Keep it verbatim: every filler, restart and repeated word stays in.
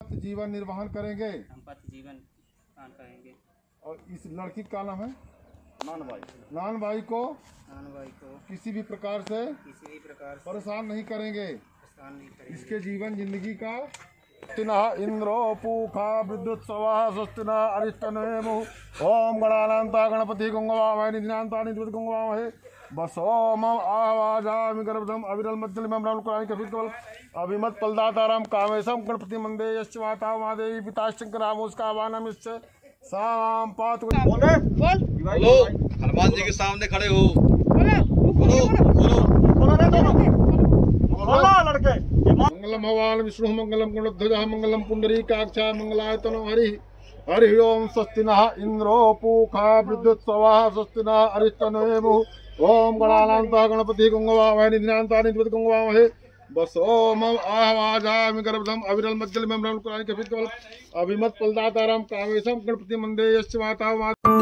पति जीवन निर्वाहन करेंगे हम पति जीवन निर्वाहन करेंगे। और इस लड़की का नाम है नान भाई नान बाई को नान भाई को किसी भी प्रकार से किसी भी प्रकार से परेशान नहीं करेंगे। परेशान नहीं करेंगे। इसके जीवन जिंदगी का इंद्रो पूखा विद्युत सवा स्वस्तिना अरिष्टनेमु ओम गणानांता गणपति गंगवामहे निधिनांता निधिपति गंगवामहे बसोम आवाजामि गर्भधम अविरल मध्यलिमं रामकुरानि कपिकवल अभिमत फलदातारं कामेशं गणपति मंदे यश्च माता महादेवी पिता शंकरामोस्का वानमिश्च साम पात बोले बोल बोलो हनुमान जी के सामने खड़े हो बोलो बोलो बोलो नहीं दोनों बोलो लड़के मंगलम भगवान विष्णु मंगलम गुणध्वज मंगलम पुंडरीकाक्षा मंगलायतनो हरि हरि ओम स्वस्ति नः इंद्रो पूखा विद्युत सवा स्वस्ति नः अरिष्टनेमु ओम गणानांता गणपति गंगवामहे निधिनांता निधिपति गंगवामहे बसोम आवाजामि गर्भधम अविरल मध्यलिमं रामकुरानि कपिकवल अभिमत फलदातारं कामेशं गणपति मंदे यश्च माता